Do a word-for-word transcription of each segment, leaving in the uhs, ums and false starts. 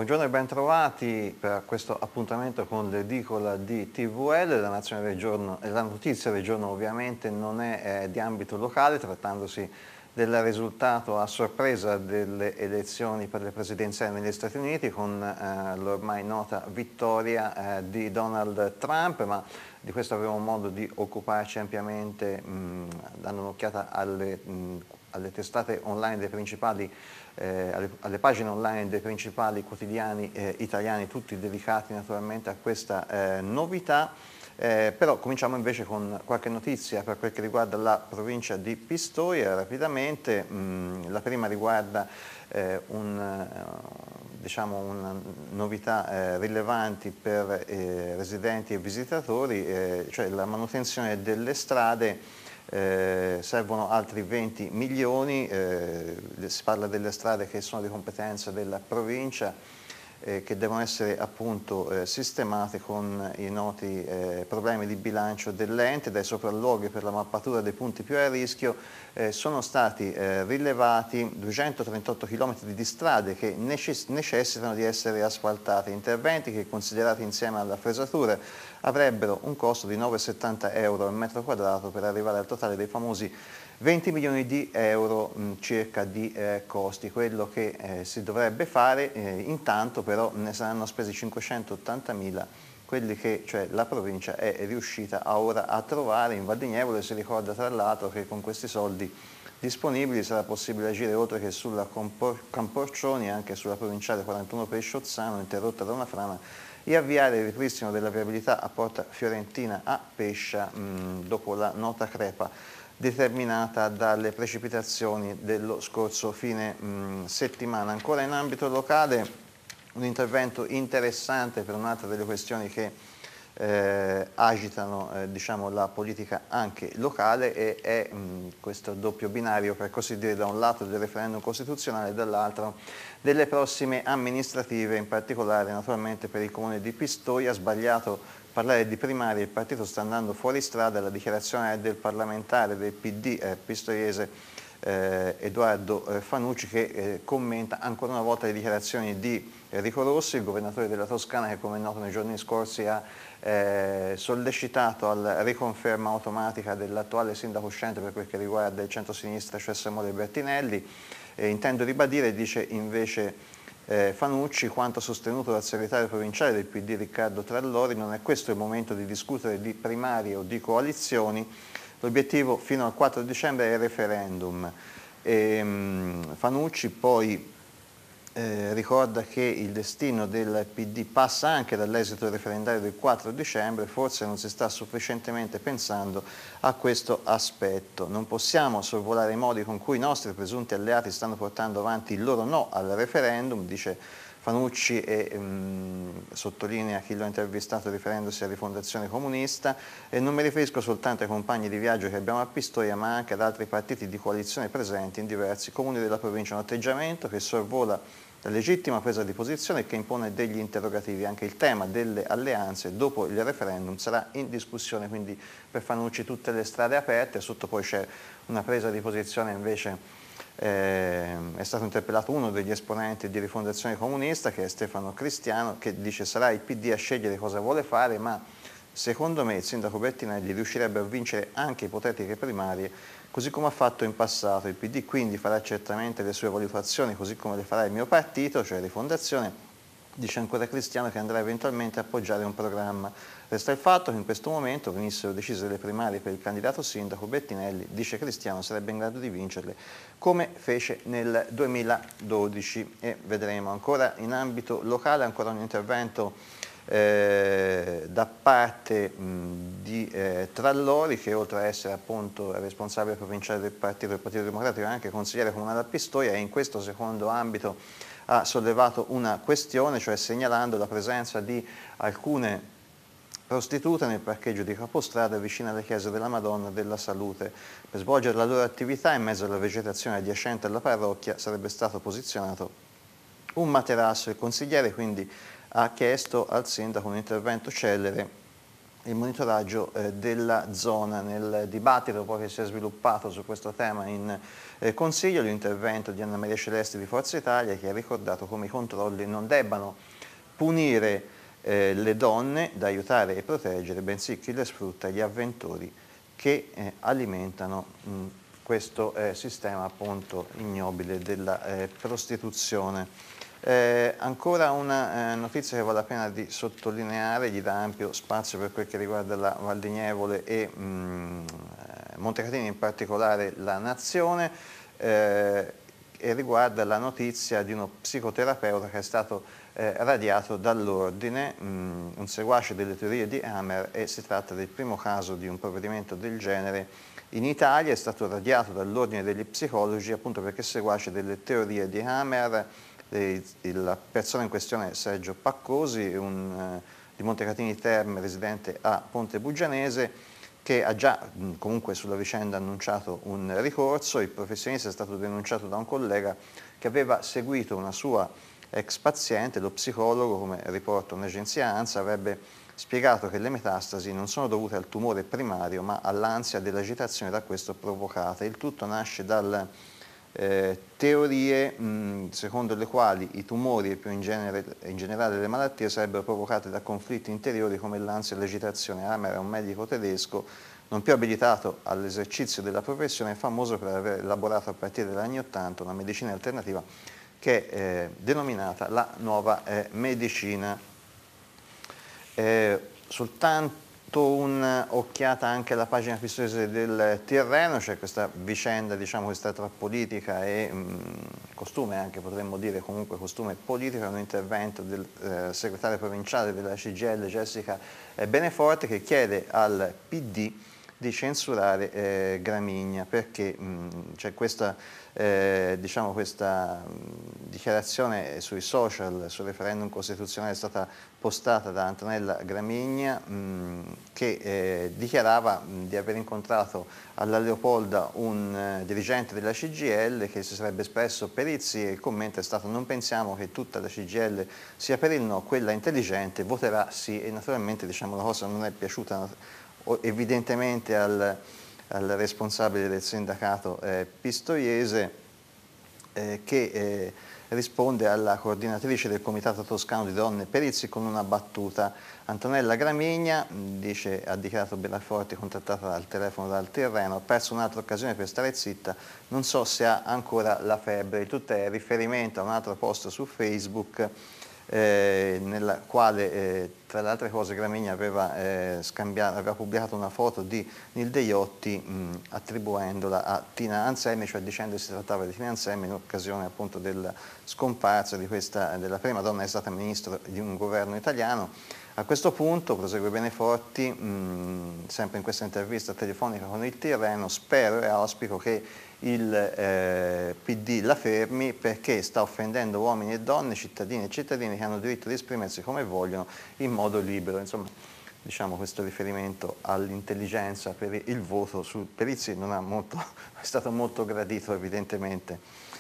buongiorno e ben trovati per questo appuntamento con l'edicola di T V L. La, nazione del giorno, la notizia del giorno ovviamente non è eh, di ambito locale, trattandosi del risultato a sorpresa delle elezioni per le presidenziali negli Stati Uniti con eh, l'ormai nota vittoria eh, di Donald Trump, ma di questo avremo modo di occuparci ampiamente mh, dando un'occhiata alle, mh, alle testate online dei principali Eh, alle, alle pagine online dei principali quotidiani eh, italiani, tutti dedicati naturalmente a questa eh, novità. Eh, però cominciamo invece con qualche notizia per quel che riguarda la provincia di Pistoia. Rapidamente, mh, la prima riguarda eh, un, uh, diciamo una novità eh, rilevanti per eh, residenti e visitatori, eh, cioè la manutenzione delle strade. Eh, servono altri venti milioni, eh, si parla delle strade che sono di competenza della provincia, eh, che devono essere appunto eh, sistemate con i noti eh, problemi di bilancio dell'ente. Dai sopralluoghi per la mappatura dei punti più a rischio eh, sono stati eh, rilevati duecentotrentotto chilometri di strade che necess- necessitano di essere asfaltate, interventi che, considerati insieme alla fresatura, avrebbero un costo di nove virgola settanta euro al metro quadrato per arrivare al totale dei famosi venti milioni di euro mh, circa di eh, costi. Quello che eh, si dovrebbe fare, eh, intanto però ne saranno spesi cinquecentottantamila, quelli che cioè, la provincia è riuscita a ora a trovare. In Val di Nievole si ricorda tra l'altro che con questi soldi disponibili sarà possibile agire oltre che sulla Campor- Camporcioni anche sulla provinciale quarantuno Pesciozzano, interrotta da una frana, e avviare il ripristino della viabilità a Porta Fiorentina a Pescia mh, dopo la nota crepa determinata dalle precipitazioni dello scorso fine mh, settimana. Ancora in ambito locale un intervento interessante per un'altra delle questioni che eh, agitano eh, diciamo, la politica anche locale, e è mh, questo doppio binario, per così dire, da un lato del referendum costituzionale e dall'altro delle prossime amministrative, in particolare naturalmente per il comune di Pistoia. Sbagliato parlare di primarie, il partito sta andando fuori strada. La dichiarazione è del parlamentare del P D eh, pistoiese eh, Edoardo eh, Fanucci, che eh, commenta ancora una volta le dichiarazioni di Enrico Rossi, il governatore della Toscana, che come è noto nei giorni scorsi ha eh, sollecitato alla riconferma automatica dell'attuale sindaco uscente per quel che riguarda il centro-sinistra, cioè Samuele Bertinelli. Eh, intendo ribadire, dice invece eh, Fanucci, quanto sostenuto dal segretario provinciale del P D Riccardo Trallori: non è questo il momento di discutere di primarie o di coalizioni, l'obiettivo fino al quattro dicembre è il referendum. E, mh, Fanucci poi Eh, ricorda che il destino del P D passa anche dall'esito referendario del quattro dicembre, forse non si sta sufficientemente pensando a questo aspetto. Non possiamo sorvolare i modi con cui i nostri presunti alleati stanno portando avanti il loro no al referendum, dice Fanucci, e mh, sottolinea chi lo ha intervistato riferendosi a Rifondazione Comunista. E non mi riferisco soltanto ai compagni di viaggio che abbiamo a Pistoia, ma anche ad altri partiti di coalizione presenti in diversi comuni della provincia. Un atteggiamento che sorvola la legittima presa di posizione e che impone degli interrogativi. Anche il tema delle alleanze dopo il referendum sarà in discussione, quindi per Fanucci tutte le strade aperte. Sotto poi c'è una presa di posizione invece, eh, è stato interpellato uno degli esponenti di Rifondazione Comunista, che è Stefano Cristiano, che dice: sarà il P D a scegliere cosa vuole fare, ma secondo me il sindaco Bertinelli riuscirebbe a vincere anche ipotetiche primarie, così come ha fatto in passato. Il P D quindi farà certamente le sue valutazioni, così come le farà il mio partito, cioè Rifondazione. Dice ancora Cristiano che andrà eventualmente a appoggiare un programma. Resta il fatto che in questo momento venissero decise le primarie per il candidato sindaco, Bertinelli, dice Cristiano, sarebbe in grado di vincerle come fece nel duemiladodici. E vedremo. Ancora in ambito locale, ancora un intervento Eh, da parte mh, di eh, Trallori, che oltre a essere appunto responsabile provinciale del partito del Partito Democratico è anche consigliere comunale a Pistoia, e in questo secondo ambito ha sollevato una questione, cioè segnalando la presenza di alcune prostitute nel parcheggio di Capostrada vicino alle chiese della Madonna della Salute. Per svolgere la loro attività in mezzo alla vegetazione adiacente alla parrocchia sarebbe stato posizionato un materasso. Il consigliere quindi ha chiesto al sindaco un intervento celere il monitoraggio eh, della zona. Nel dibattito poi che si è sviluppato su questo tema in eh, Consiglio, l'intervento di Anna Maria Celesti di Forza Italia, che ha ricordato come i controlli non debbano punire eh, le donne da aiutare e proteggere, bensì chi le sfrutta, gli avventori che eh, alimentano mh, questo eh, sistema appunto ignobile della eh, prostituzione. Eh, ancora una eh, notizia che vale la pena di sottolineare, gli dà ampio spazio per quel che riguarda la Val di Nievole e mh, eh, Montecatini, in particolare La Nazione, eh, e riguarda la notizia di uno psicoterapeuta che è stato eh, radiato dall'ordine, mh, un seguace delle teorie di Hammer, e si tratta del primo caso di un provvedimento del genere in Italia. È stato radiato dall'ordine degli psicologi appunto perché seguace delle teorie di Hammer. La persona in questione è Sergio Paccosi, un, eh, di Montecatini Terme, residente a Ponte Bugianese, che ha già mh, comunque sulla vicenda annunciato un ricorso. Il professionista è stato denunciato da un collega che aveva seguito una sua ex paziente. Lo psicologo, come riporta un'agenzia ANSA, avrebbe spiegato che le metastasi non sono dovute al tumore primario ma all'ansia dell'agitazione da questo provocata. Il tutto nasce dal Eh, teorie mh, secondo le quali i tumori e più in, genere, in generale le malattie sarebbero provocate da conflitti interiori come l'ansia e l'agitazione. Hammer è un medico tedesco non più abilitato all'esercizio della professione, famoso per aver elaborato a partire dagli anni Ottanta una medicina alternativa che è eh, denominata la nuova eh, medicina. Eh, soltanto un'occhiata anche alla pagina pistoiese del Tirreno. C'è questa vicenda, diciamo, questa tra politica e mh, costume, anche potremmo dire comunque costume politico, un intervento del eh, segretario provinciale della C G I L Jessica eh, Beneforte, che chiede al P D di censurare eh, Gramigna perché c'è questa, eh, diciamo questa mh, dichiarazione sui social sul referendum costituzionale, è stata postata da Antonella Gramigna, mh, che eh, dichiarava mh, di aver incontrato alla Leopolda un eh, dirigente della C G I L che si sarebbe espresso per il sì, e il commento è stato: non pensiamo che tutta la C G I L sia per il no, quella intelligente voterà sì. E naturalmente, diciamo, la cosa non è piaciuta evidentemente al, al responsabile del sindacato eh, pistoiese, eh, che eh, risponde alla coordinatrice del Comitato Toscano di Donne per il sì con una battuta. Antonella Gramigna, dice, ha dichiarato Beneforte, contattata dal telefono dal Tirreno: ho perso un'altra occasione per stare zitta, non so se ha ancora la febbre. Tutto è riferimento a un altro post su Facebook, Eh, nella quale eh, tra le altre cose Gramigna aveva, eh, scambiato, aveva pubblicato una foto di Nilde Iotti mh, attribuendola a Tina Anselmi, cioè dicendo che si trattava di Tina Anselmi in occasione appunto della scomparsa di questa, della prima donna che è stata ministro di un governo italiano. A questo punto, prosegue Beneforti, mh, sempre in questa intervista telefonica con il Tirreno: spero e auspico che il eh, P D la fermi, perché sta offendendo uomini e donne, cittadini e cittadini che hanno diritto di esprimersi come vogliono in modo libero. Insomma, diciamo, questo riferimento all'intelligenza per il voto sul, per il sì non ha molto, è stato molto gradito evidentemente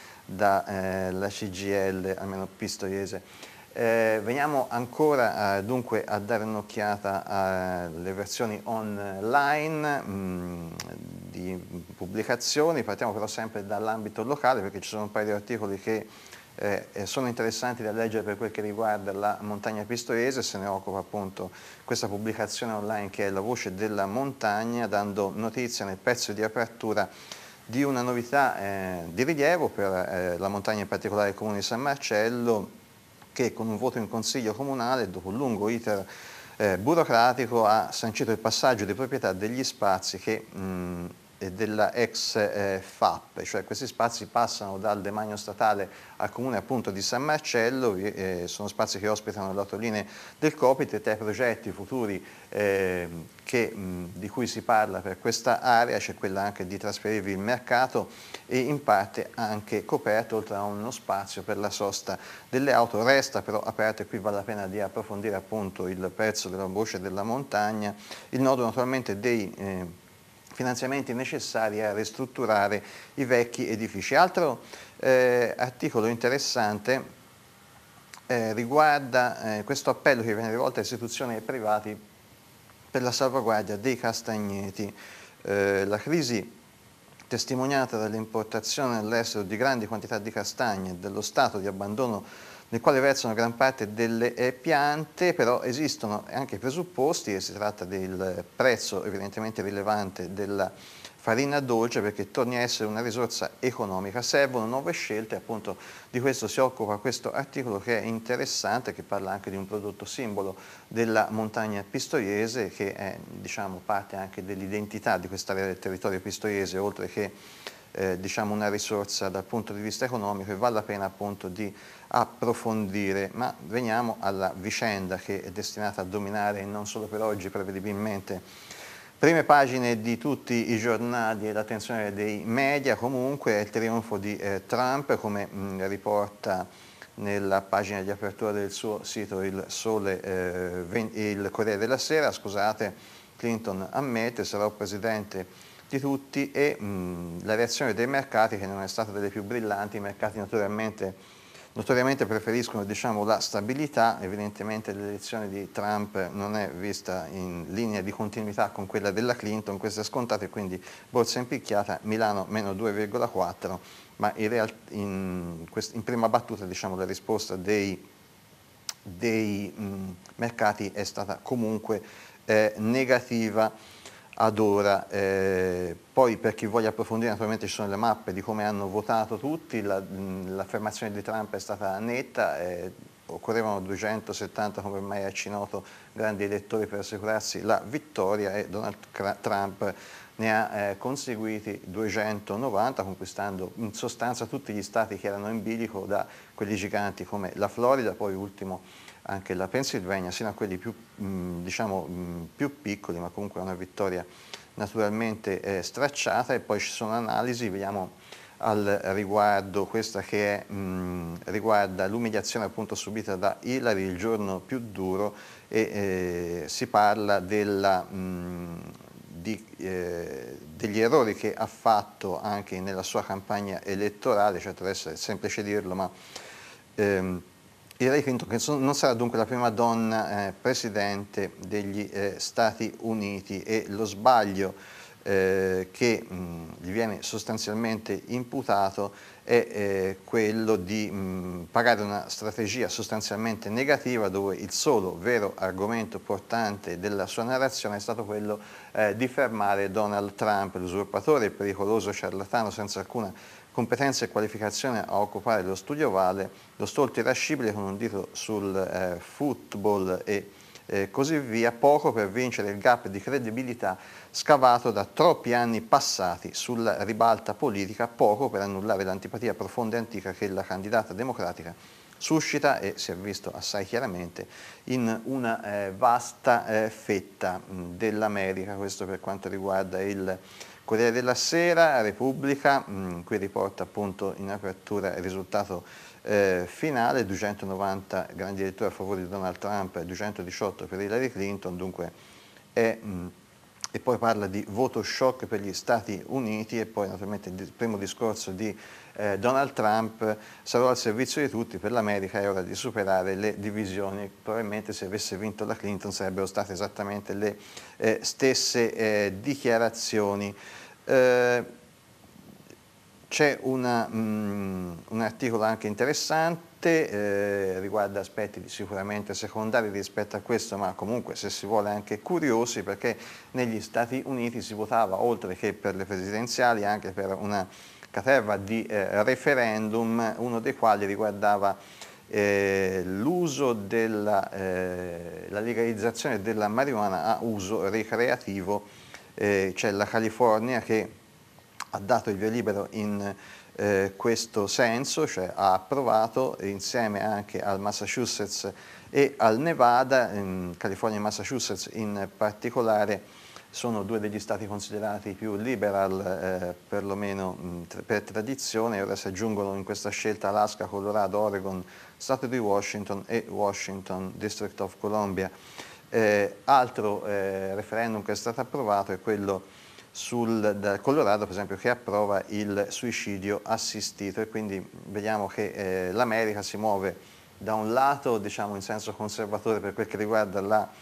dalla eh, C G I L, almeno pistoiese. Eh, veniamo ancora eh, dunque a dare un'occhiata alle versioni online mh, di pubblicazioni. Partiamo però sempre dall'ambito locale, perché ci sono un paio di articoli che eh, sono interessanti da leggere per quel che riguarda la montagna pistoiese. Se ne occupa appunto questa pubblicazione online che è La Voce della Montagna, dando notizia nel pezzo di apertura di una novità eh, di rilievo per eh, la montagna, in particolare il comune di San Marcello, che con un voto in consiglio comunale, dopo un lungo iter eh, burocratico, ha sancito il passaggio di proprietà degli spazi che, mh, della ex eh, F A P, cioè questi spazi passano dal demanio statale al comune appunto di San Marcello. Eh, sono spazi che ospitano le autolinee del Copit, e tra i progetti futuri eh, che, mh, di cui si parla per questa area c'è quella anche di trasferirvi il mercato e in parte anche coperto, oltre a uno spazio per la sosta delle auto. Resta però aperto, e qui vale la pena di approfondire appunto il pezzo della Voce della Montagna, il nodo naturalmente dei eh, finanziamenti necessari a ristrutturare i vecchi edifici. Altro eh, articolo interessante eh, riguarda eh, questo appello che viene rivolto a istituzioni e privati per la salvaguardia dei castagneti. Eh, la crisi testimoniata dall'importazione all'estero di grandi quantità di castagne, dello stato di abbandono nel quale versano gran parte delle eh, piante, però esistono anche i presupposti, e si tratta del prezzo evidentemente rilevante della farina dolce, perché torni a essere una risorsa economica. Servono nuove scelte, appunto di questo si occupa questo articolo, che è interessante, che parla anche di un prodotto simbolo della montagna pistoiese, che è, diciamo, parte anche dell'identità di quest'area del territorio pistoiese, oltre che eh, diciamo una risorsa dal punto di vista economico, e vale la pena appunto di approfondire. Ma veniamo alla vicenda che è destinata a dominare non solo per oggi, prevedibilmente prime pagine di tutti i giornali e l'attenzione dei media. Comunque è il trionfo di eh, Trump, come mh, riporta nella pagina di apertura del suo sito il Sole, eh, il Corriere della Sera. Scusate, Clinton ammette: sarò presidente di tutti, e mh, la reazione dei mercati, che non è stata delle più brillanti. I mercati naturalmente Notoriamente preferiscono, diciamo, la stabilità. Evidentemente l'elezione di Trump non è vista in linea di continuità con quella della Clinton, questo è scontato, e quindi borsa impicchiata, Milano meno due virgola quattro, ma in, real, in, in prima battuta, diciamo, la risposta dei, dei mh, mercati è stata comunque eh, negativa ad ora. Eh, poi, per chi voglia approfondire, naturalmente ci sono le mappe di come hanno votato tutti. La, l'affermazione di Trump è stata netta, eh, occorrevano duecentosettanta, come ormai è ci noto, grandi elettori per assicurarsi la vittoria, e Donald Trump ne ha eh, conseguiti duecentonovanta, conquistando in sostanza tutti gli stati che erano in bilico, da quelli giganti come la Florida, poi ultimo anche la Pennsylvania, sino a quelli più, mh, diciamo, mh, più piccoli, ma comunque una vittoria naturalmente eh, stracciata. E poi ci sono analisi, vediamo al riguardo questa che è, mh, riguarda l'umiliazione appunto subita da Hillary, il giorno più duro, e eh, si parla della, mh, di, eh, degli errori che ha fatto anche nella sua campagna elettorale. Certo, adesso è semplice dirlo, ma ehm, Hillary Clinton, che non sarà dunque la prima donna eh, presidente degli eh, Stati Uniti, e lo sbaglio eh, che mh, gli viene sostanzialmente imputato è eh, quello di mh, pagare una strategia sostanzialmente negativa, dove il solo vero argomento portante della sua narrazione è stato quello eh, di fermare Donald Trump, l'usurpatore, il pericoloso ciarlatano senza alcuna competenza e qualificazione a occupare lo studio ovale, lo stolto irascibile con un dito sul eh, football e eh, così via. Poco per vincere il gap di credibilità scavato da troppi anni passati sulla ribalta politica, poco per annullare l'antipatia profonda e antica che la candidata democratica suscita, e si è visto assai chiaramente, in una eh, vasta eh, fetta dell'America. Questo per quanto riguarda il Corriere della Sera. Repubblica, mh, qui riporta appunto in apertura il risultato eh, finale: duecentonovanta grandi elettori a favore di Donald Trump e duecentodiciotto per Hillary Clinton. Dunque è, mh, e poi parla di voto shock per gli Stati Uniti, e poi naturalmente il primo discorso di eh, Donald Trump: sarò al servizio di tutti, per l'America è ora di superare le divisioni. Probabilmente se avesse vinto la Clinton sarebbero state esattamente le eh, stesse eh, dichiarazioni. Eh, c'è una, mh, un articolo anche interessante, eh, riguarda aspetti sicuramente secondari rispetto a questo, ma comunque, se si vuole, anche curiosi, perché negli Stati Uniti si votava, oltre che per le presidenziali, anche per una caterva di eh, referendum, uno dei quali riguardava eh, l'uso della eh, la legalizzazione della marijuana a uso ricreativo. Eh, c'è la California che ha dato il via libero in eh, questo senso, cioè ha approvato, insieme anche al Massachusetts e al Nevada. In California e Massachusetts in particolare sono due degli stati considerati più liberal, eh, perlomeno mh, per tradizione, e ora si aggiungono in questa scelta Alaska, Colorado, Oregon, Stato di Washington e Washington, District of Columbia. Eh, altro eh, referendum che è stato approvato è quello sul del Colorado, per esempio, che approva il suicidio assistito, e quindi vediamo che eh, l'America si muove da un lato, diciamo, in senso conservatore per quel che riguarda la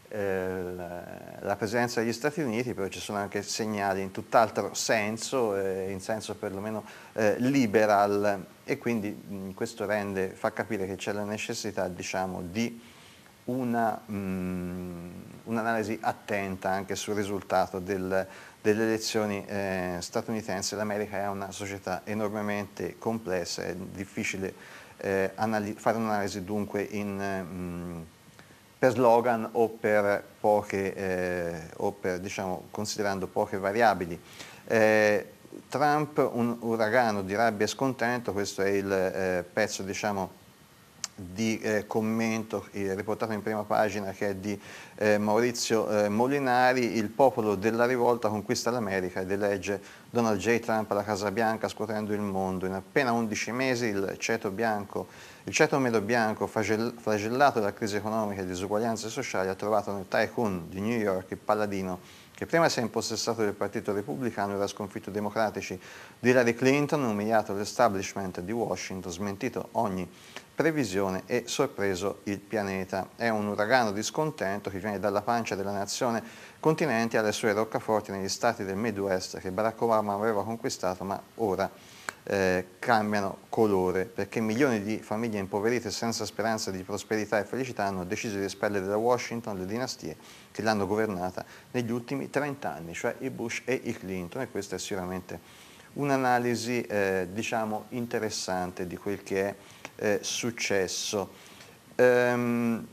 eh, la, la presenza degli Stati Uniti, però ci sono anche segnali in tutt'altro senso, eh, in senso perlomeno eh, liberal, e quindi mh, questo rende, fa capire che c'è la necessità, diciamo, di una, mh, un'analisi attenta anche sul risultato del, delle elezioni eh, statunitensi. L'America è una società enormemente complessa, è difficile eh, fare un'analisi dunque in, mh, per slogan o per poche, eh, o per, diciamo, considerando poche variabili. Eh, Trump, un uragano di rabbia e scontento, questo è il eh, pezzo, diciamo, di eh, commento eh, riportato in prima pagina, che è di eh, Maurizio eh, Molinari. Il popolo della rivolta conquista l'America ed elegge Donald J. Trump alla Casa Bianca, scuotendo il mondo. In appena undici mesi il ceto bianco, il ceto medio bianco, flagellato dalla crisi economica e disuguaglianze sociali, ha trovato nel tycoon di New York il paladino che prima si è impossessato del partito repubblicano, era sconfitto i democratici di Hillary Clinton, umiliato l'establishment di Washington, smentito ogni previsione e sorpreso il pianeta. È un uragano di scontento che viene dalla pancia della nazione continente alle sue roccaforti negli stati del Midwest che Barack Obama aveva conquistato, ma ora eh, cambiano colore, perché milioni di famiglie impoverite senza speranza di prosperità e felicità hanno deciso di espellere da Washington le dinastie che l'hanno governata negli ultimi trent'anni, cioè i Bush e i Clinton, e questa è sicuramente un'analisi eh, diciamo interessante di quel che è eh, successo. Ehm,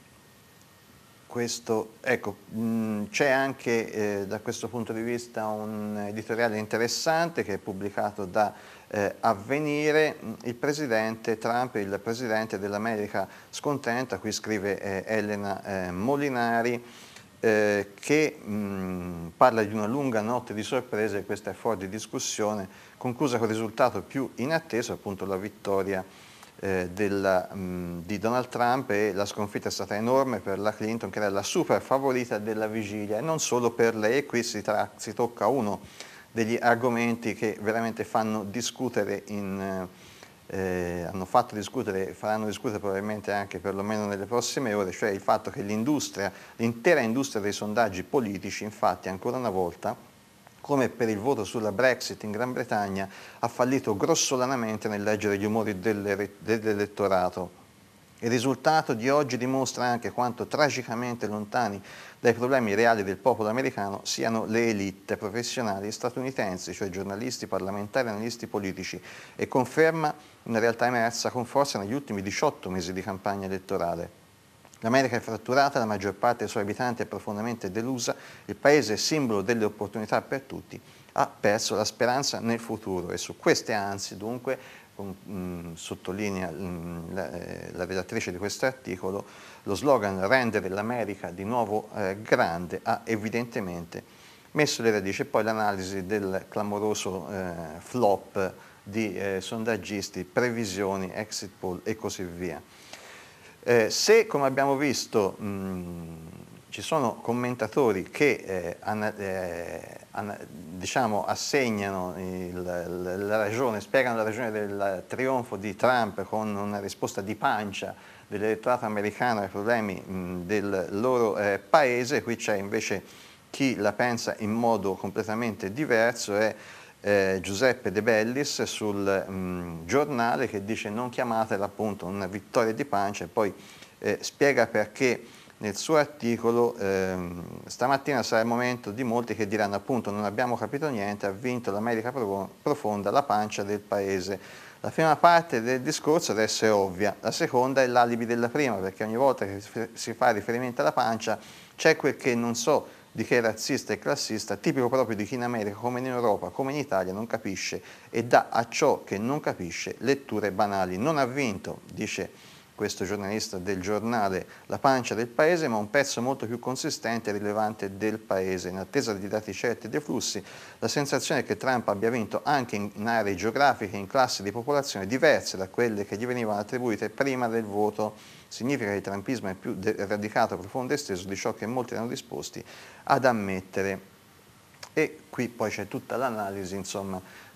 questo, ecco, c'è anche eh, da questo punto di vista un editoriale interessante che è pubblicato da eh, Avvenire. Il presidente Trump, il presidente dell'America scontenta, qui scrive eh, Elena eh, Molinari, eh, che mh, parla di una lunga notte di sorprese, e questa è fuori di discussione, conclusa con il risultato più inatteso, appunto la vittoria Eh, della, mh, di Donald Trump, e la sconfitta è stata enorme per la Clinton, che era la super favorita della vigilia, e non solo per lei. E qui si, tra, si tocca uno degli argomenti che veramente fanno discutere, in, eh, hanno fatto discutere, faranno discutere probabilmente anche perlomeno nelle prossime ore, cioè il fatto che l'industria, l'intera industria dei sondaggi politici, infatti, ancora una volta, come per il voto sulla Brexit in Gran Bretagna, ha fallito grossolanamente nel leggere gli umori dell'elettorato. Il risultato di oggi dimostra anche quanto tragicamente lontani dai problemi reali del popolo americano siano le elite professionali statunitensi, cioè giornalisti, parlamentari, analisti politici, e conferma una realtà emersa con forza negli ultimi diciotto mesi di campagna elettorale. L'America è fratturata, la maggior parte dei suoi abitanti è profondamente delusa, il paese, simbolo delle opportunità per tutti, ha perso la speranza nel futuro, e su queste ansie, dunque, con, mh, sottolinea mh, la, eh, la relatrice di questo articolo, lo slogan "rendere l'America di nuovo eh, grande" ha evidentemente messo le radici. E poi l'analisi del clamoroso eh, flop di eh, sondaggisti, previsioni, exit poll e così via. Eh, se, come abbiamo visto, mh, ci sono commentatori che eh, an, eh, an, diciamo, assegnano il, la ragione, spiegano la ragione del trionfo di Trump con una risposta di pancia dell'elettorato americano ai problemi mh, del loro eh, paese, qui c'è invece chi la pensa in modo completamente diverso. È Eh, Giuseppe De Bellis sul mh, giornale, che dice: non chiamatela appunto una vittoria di pancia, e poi eh, spiega perché nel suo articolo. ehm, stamattina sarà il momento di molti che diranno appunto: non abbiamo capito niente, ha vinto l'America profonda, la pancia del paese. La prima parte del discorso deve essere ovvia, la seconda è l'alibi della prima, perché ogni volta che si fa riferimento alla pancia c'è quel che non so di che razzista e classista, tipico proprio di chi in America, come in Europa, come in Italia, non capisce e dà a ciò che non capisce letture banali. Non ha vinto, dice questo giornalista del giornale, la pancia del paese, ma un pezzo molto più consistente e rilevante del paese. In attesa di dati certi e dei flussi, la sensazione è che Trump abbia vinto anche in aree geografiche, in classi di popolazione diverse da quelle che gli venivano attribuite prima del voto. Significa che il trumpismo è più radicato, profondo e esteso di ciò che molti erano disposti ad ammettere. E qui poi c'è tutta l'analisi, insomma,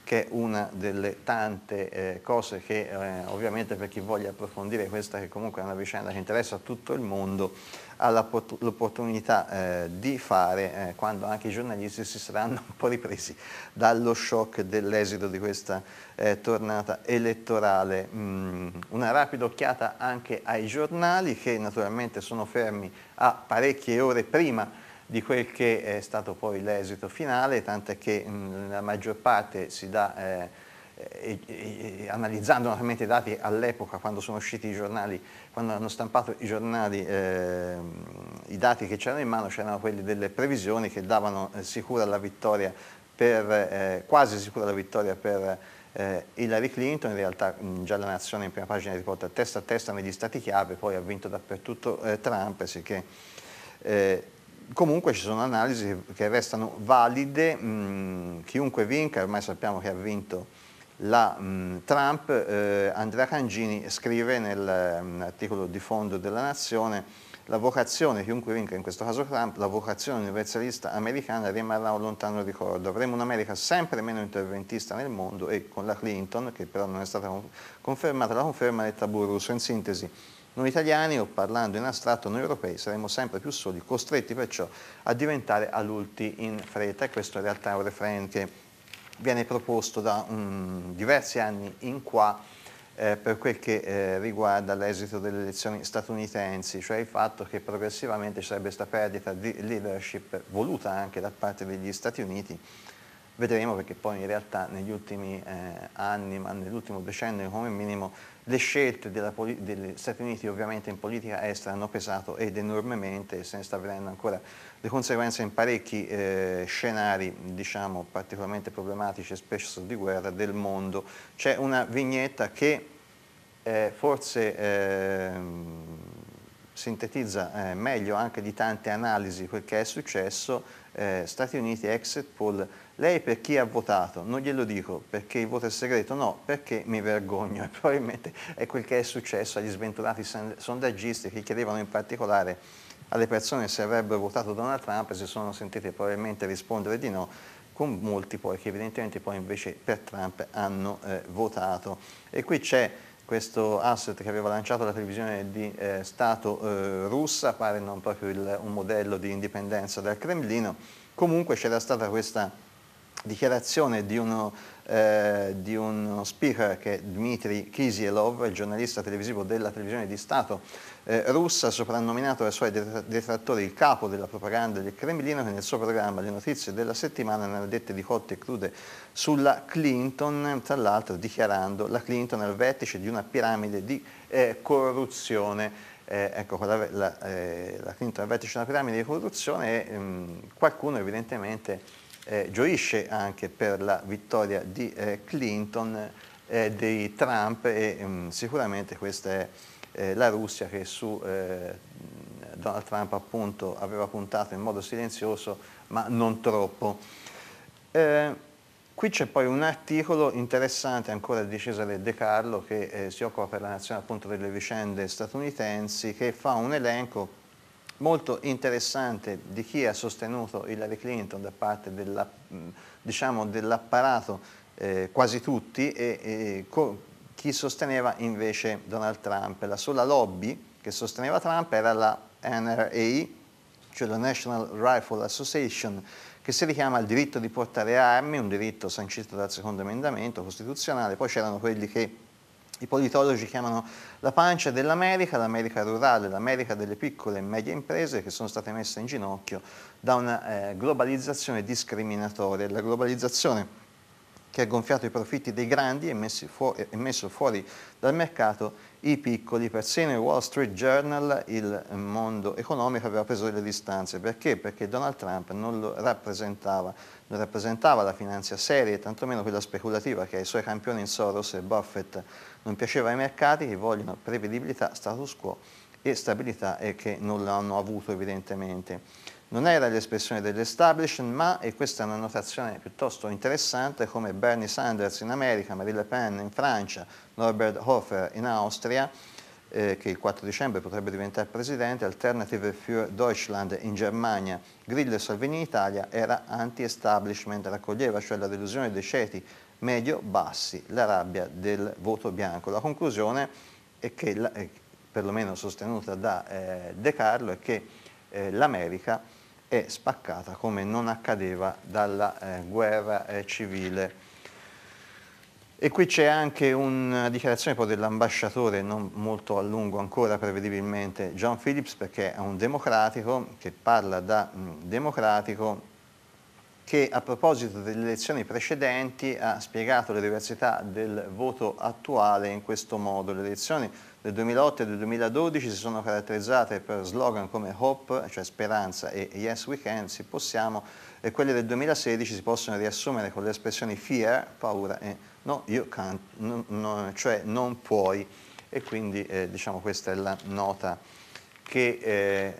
che è una delle tante eh, cose che eh, ovviamente per chi voglia approfondire questa, che comunque è una vicenda che interessa a tutto il mondo, ha l'opportunità eh, di fare eh, quando anche i giornalisti si saranno un po' ripresi dallo shock dell'esito di questa eh, tornata elettorale. Mm, una rapida occhiata anche ai giornali, che naturalmente sono fermi a parecchie ore prima di quel che è stato poi l'esito finale, tant'è che mh, la maggior parte si dà, eh, e, e, analizzando naturalmente i dati all'epoca, quando sono usciti i giornali, quando hanno stampato i giornali, eh, i dati che c'erano in mano, c'erano quelli delle previsioni che davano eh, sicura la vittoria per, eh, quasi sicura la vittoria per eh, Hillary Clinton. In realtà mh, già la Nazione in prima pagina riporta testa a testa negli stati chiave, poi ha vinto dappertutto eh, Trump, sicché eh, comunque ci sono analisi che restano valide. Mh, chiunque vinca, ormai sappiamo che ha vinto la mh, Trump. eh, Andrea Cangini scrive nell'articolo di fondo della Nazione: la vocazione, chiunque vinca in questo caso Trump, la vocazione universalista americana rimarrà un lontano ricordo. Avremo un'America sempre meno interventista nel mondo e con la Clinton, che però non è stata confermata, la conferma del tabù russo. In sintesi, noi italiani, o parlando in astratto noi europei, saremo sempre più soli, costretti perciò a diventare adulti in fretta. E questo in realtà è un refrain che viene proposto da um, diversi anni in qua eh, per quel che eh, riguarda l'esito delle elezioni statunitensi, cioè il fatto che progressivamente ci sarebbe questa perdita di leadership voluta anche da parte degli Stati Uniti. Vedremo, perché poi in realtà negli ultimi eh, anni, ma nell'ultimo decennio come minimo, le scelte della degli Stati Uniti ovviamente in politica estera hanno pesato ed enormemente, e se ne sta vedendo ancora le conseguenze in parecchi eh, scenari, diciamo, particolarmente problematici e spesso di guerra del mondo. C'è una vignetta che eh, forse eh, sintetizza eh, meglio anche di tante analisi quel che è successo. eh, Stati Uniti, exit poll. Lei per chi ha votato? Non glielo dico, perché il voto è segreto, no, perché mi vergogno. E probabilmente è quel che è successo agli sventurati sondaggisti, che chiedevano in particolare alle persone se avrebbero votato Donald Trump, e si sono sentite probabilmente rispondere di no, con molti poi che evidentemente poi invece per Trump hanno eh, votato. E qui c'è questo asset che aveva lanciato la televisione di eh, Stato eh, russa, pare non proprio il, un modello di indipendenza dal Cremlino. Comunque c'era stata questa dichiarazione di uno, eh, di uno speaker, che è Dmitry Kisielov, il giornalista televisivo della televisione di Stato eh, russa, soprannominato dai suoi detrattori il capo della propaganda del Cremlino, che nel suo programma Le notizie della settimana ne ha dette di cotte e crude sulla Clinton, tra l'altro dichiarando la Clinton al vertice di una piramide di eh, corruzione. Eh, ecco, la, la, eh, la Clinton al vertice di una piramide di corruzione, e um, qualcuno evidentemente Eh, gioisce anche per la vittoria di eh, Clinton, eh, di Trump, e um, sicuramente questa è eh, la Russia che su eh, Donald Trump appunto aveva puntato in modo silenzioso, ma non troppo. Eh, qui c'è poi un articolo interessante ancora di Cesare De Carlo, che eh, si occupa per la Nazione appunto delle vicende statunitensi, che fa un elenco molto interessante di chi ha sostenuto Hillary Clinton da parte della, diciamo, dell'apparato, eh, quasi tutti, e, e chi sosteneva invece Donald Trump. La sola lobby che sosteneva Trump era la N R A, cioè la National Rifle Association, che si richiama al diritto di portare armi, un diritto sancito dal secondo emendamento costituzionale. Poi c'erano quelli che i politologi chiamano la pancia dell'America, l'America rurale, l'America delle piccole e medie imprese, che sono state messe in ginocchio da una eh, globalizzazione discriminatoria. La globalizzazione che ha gonfiato i profitti dei grandi e, messi fuori, e messo fuori dal mercato i piccoli. Persino il Wall Street Journal, il mondo economico, aveva preso delle distanze. Perché? Perché Donald Trump non lo rappresentava, non rappresentava la finanza seria, e tantomeno quella speculativa che ai suoi campioni in Soros e Buffett non piaceva ai mercati, che vogliono prevedibilità, status quo e stabilità, e che non l'hanno avuto evidentemente. Non era l'espressione dell'establishment, ma, e questa è una notazione piuttosto interessante, come Bernie Sanders in America, Marine Le Pen in Francia, Norbert Hofer in Austria, eh, che il quattro dicembre potrebbe diventare presidente, Alternative für Deutschland in Germania, Grillo e Salvini in Italia, era anti-establishment, raccoglieva cioè la delusione dei ceti medio-bassi, la rabbia del voto bianco. La conclusione è che, la, è perlomeno sostenuta da eh, De Carlo, è che eh, l'America è spaccata come non accadeva dalla eh, guerra eh, civile. E qui c'è anche una dichiarazione poi dell'ambasciatore, non molto a lungo ancora prevedibilmente, John Phillips, perché è un democratico che parla da mh, democratico, che a proposito delle elezioni precedenti ha spiegato le diversità del voto attuale in questo modo. Le elezioni del duemilaotto e del duemiladodici si sono caratterizzate per slogan come Hope, cioè speranza, e Yes we can, sì possiamo, e quelle del duemilasedici si possono riassumere con le espressioni fear, paura, e no, you can't, no, no, cioè non puoi. E quindi eh, diciamo questa è la nota che eh,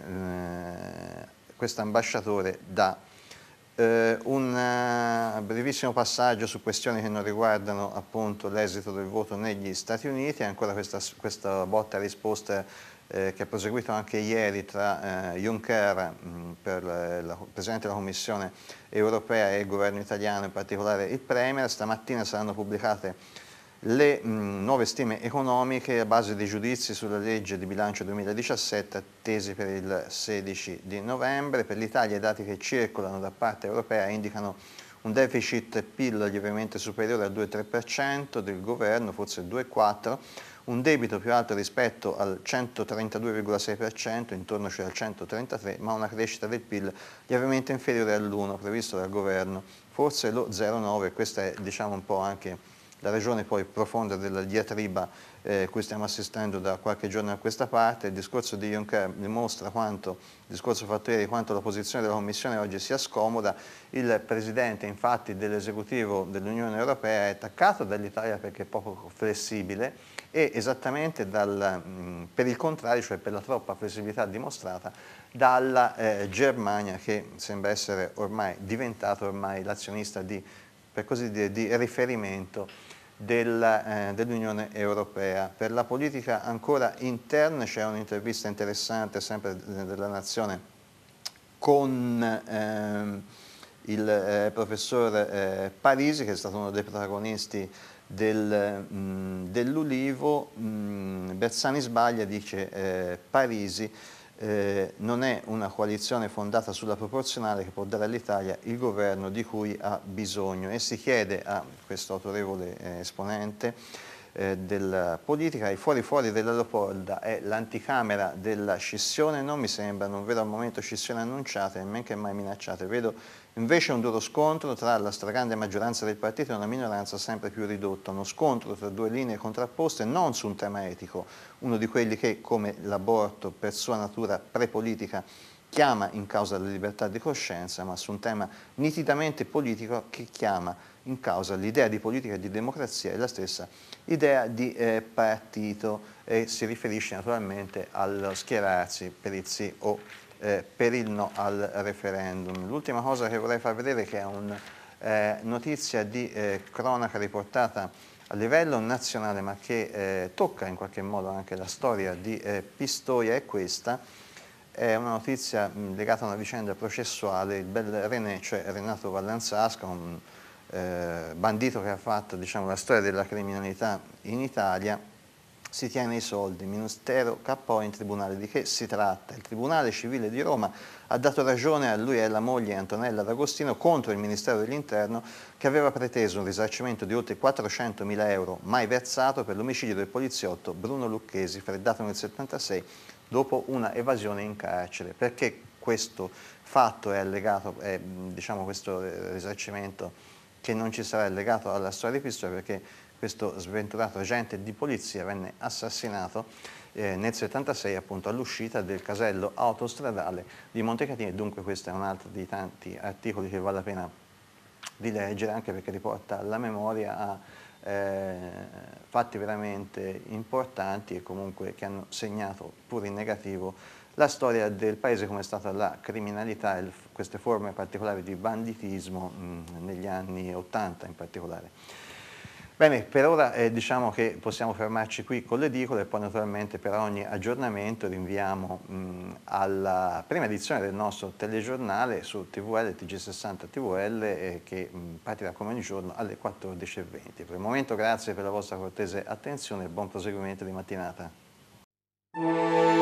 eh, questo ambasciatore dà. Uh, un uh, brevissimo passaggio su questioni che non riguardano appunto l'esito del voto negli Stati Uniti, ancora questa, questa botta e risposta eh, che ha proseguito anche ieri tra eh, Juncker, mh, per la, la Presidente della Commissione europea, e il governo italiano, in particolare il Premier. Stamattina saranno pubblicate le mh, nuove stime economiche a base dei giudizi sulla legge di bilancio duemiladiciassette attesi per il sedici di novembre. Per l'Italia i dati che circolano da parte europea indicano un deficit P I L lievemente superiore al due virgola tre per cento del governo, forse il due virgola quattro per cento, un debito più alto rispetto al centotrentadue virgola sei per cento, intorno cioè al centotrentatré per cento, ma una crescita del P I L lievemente inferiore all'uno per cento previsto dal governo, forse lo zero virgola nove per cento. Questa è diciamo un po' anche la ragione poi profonda della diatriba eh, cui stiamo assistendo da qualche giorno a questa parte. Il discorso di Juncker dimostra quanto, il discorso fatto ieri, quanto la posizione della Commissione oggi sia scomoda. Il Presidente infatti dell'esecutivo dell'Unione Europea è attaccato dall'Italia perché è poco flessibile e esattamente dal, mh, per il contrario, cioè per la troppa flessibilità dimostrata dalla eh, Germania, che sembra essere ormai diventato ormai l'azionista di, per così dire, di riferimento Del, eh, dell'Unione Europea. Per la politica ancora interna c'è un'intervista interessante sempre della Nazione con ehm, il eh, professor eh, Parisi, che è stato uno dei protagonisti del, mh, dell'Ulivo. Mh, Bersani sbaglia, dice eh, Parisi, Eh, non è una coalizione fondata sulla proporzionale che può dare all'Italia il governo di cui ha bisogno, e si chiede a questo autorevole eh, esponente eh, della politica: i fuori fuori della Leopolda è l'anticamera della scissione? Non mi sembra, non vedo al momento scissioni annunciate e men che mai minacciate, vedo invece un duro scontro tra la stragrande maggioranza del partito e una minoranza sempre più ridotta, uno scontro tra due linee contrapposte non su un tema etico, uno di quelli che, come l'aborto, per sua natura prepolitica, chiama in causa la libertà di coscienza, ma su un tema nitidamente politico che chiama in causa l'idea di politica e di democrazia e la stessa idea di eh, partito, e si riferisce naturalmente allo schierarsi per il sì o eh, per il no al referendum. L'ultima cosa che vorrei far vedere, che è una eh, notizia di eh, cronaca riportata a livello nazionale, ma che eh, tocca in qualche modo anche la storia di eh, Pistoia, è questa. È una notizia mh, legata a una vicenda processuale. Il bel René, cioè Renato Vallanzasca, un eh, bandito che ha fatto diciamo, la storia della criminalità in Italia, si tiene i soldi. Ministero K O in tribunale. Di che si tratta? Il Tribunale Civile di Roma ha dato ragione a lui e alla moglie Antonella D'Agostino contro il Ministero dell'Interno, che aveva preteso un risarcimento di oltre quattrocentomila euro mai versato per l'omicidio del poliziotto Bruno Lucchesi, freddato nel settantasei dopo una evasione in carcere. Perché questo fatto è allegato, è, diciamo questo risarcimento che non ci sarà legato alla storia di Pistoia? Perché questo sventurato agente di polizia venne assassinato eh, nel settantasei appunto all'uscita del casello autostradale di Montecatini, e dunque questo è un altro dei tanti articoli che vale la pena di leggere, anche perché riporta alla memoria a eh, fatti veramente importanti e comunque che hanno segnato pure in negativo la storia del paese, come è stata la criminalità e queste forme particolari di banditismo mh, negli anni ottanta in particolare. Bene, per ora eh, diciamo che possiamo fermarci qui con le edicole e poi naturalmente per ogni aggiornamento rinviamo mh, alla prima edizione del nostro telegiornale su T V L, T G sessanta T V L, eh, che mh, partirà come ogni giorno alle quattordici e venti. Per il momento grazie per la vostra cortese attenzione e buon proseguimento di mattinata.